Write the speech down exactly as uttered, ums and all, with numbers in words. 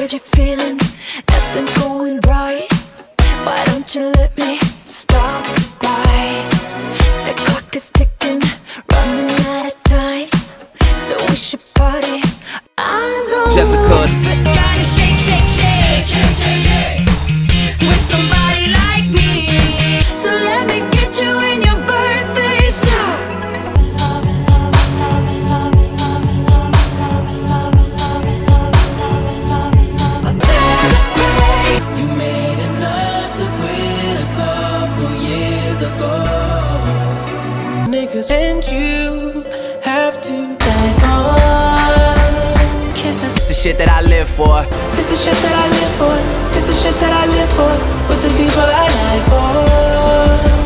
what you're feeling. Nothing's going right. Why don't you let me stop by? The clock is ticking, running out of time, so we should party. I know Jessica, but gotta shake, shake, shake, shake, shake, shake with somebody like me. So let me get you in your birthday suit. you made enough to quit a couple years ago. Niggas and you have to die on. Kisses, it's the shit that I live for. It's the shit that I live for. It's the shit that I live for. With the people I die for.